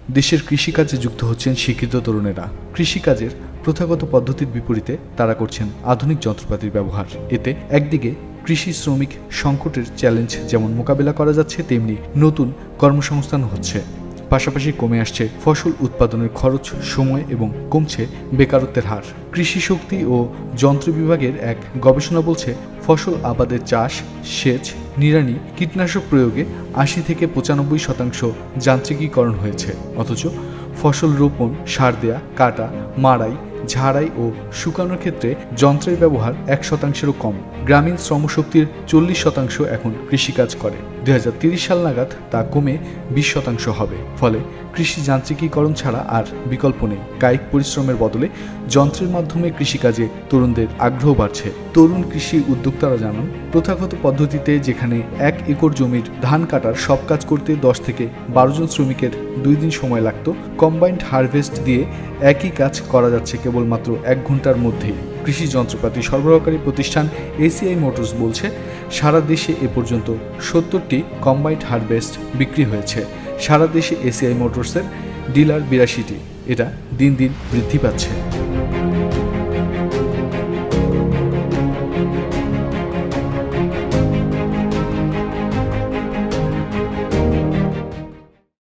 দেশের কৃষিকাজে যুক্ত হচ্ছেন শিক্ষিত তরুণেরা। কৃষিকাজের প্রথাগত পদ্ধতির বিপরীতে তারা করছেন আধুনিক যন্ত্রপাতির ব্যবহার। এতে একদিকে কৃষি শ্রমিক সংকটের চ্যালেঞ্জ যেমন মোকাবেলা করা যাচ্ছে, তেমনি নতুন কর্মসংস্থান হচ্ছে। পাশাপাশি কমে আসছে ফসল উৎপাদনের খরচ, সময় এবং কমছে বেকারত্বের হার। কৃষি শক্তি ও যন্ত্র বিভাগের এক গবেষণা বলছে, ফসল আবাদের চাষ, সেচ, নিড়ানি, কীটনাশক প্রয়োগে ৮০ থেকে ৯৫% যান্ত্রিকীকরণ হয়েছে। অথচ ফসল রোপণ, সার দেয়া, কাটা, মাড়াই, ঝাড়াই ও শুকানোর ক্ষেত্রে যন্ত্রের ব্যবহার ১%-ও কম। গ্রামীণ শ্রমশক্তির ৪০% এখন কৃষিকাজ করে। ২০৩০ সাল নাগাদ তা কমে ২০% হবে। ফলে কৃষি যান্ত্রিকীকরণ ছাড়া আর বিকল্প নেই। কায়িক পরিশ্রমের বদলে যন্ত্রের মাধ্যমে কৃষিকাজে তরুণদের আগ্রহ বাড়ছে। তরুণ কৃষি উদ্যোক্তারা জানান, প্রথাগত পদ্ধতিতে যেখানে ১ একর জমির ধান কাটার সব কাজ করতে ১০ থেকে ১২ জন শ্রমিকের ২ দিন সময় লাগত, কম্বাইন্ড হারভেস্ট দিয়ে একই কাজ করা যাচ্ছে কেবলমাত্র ১ ঘন্টার মধ্যেই। কৃষি যন্ত্রপাতি সরবরাহকারী প্রতিষ্ঠান এসিআই মোটরস বলছে, সারা দেশে এ পর্যন্ত ৭০টি কম্বাইন্ড হারভেস্ট বিক্রি হয়েছে। সারা দেশে এসিআই মোটরসের ডিলার ৮২টি। এটা দিন দিন বৃদ্ধি পাচ্ছে।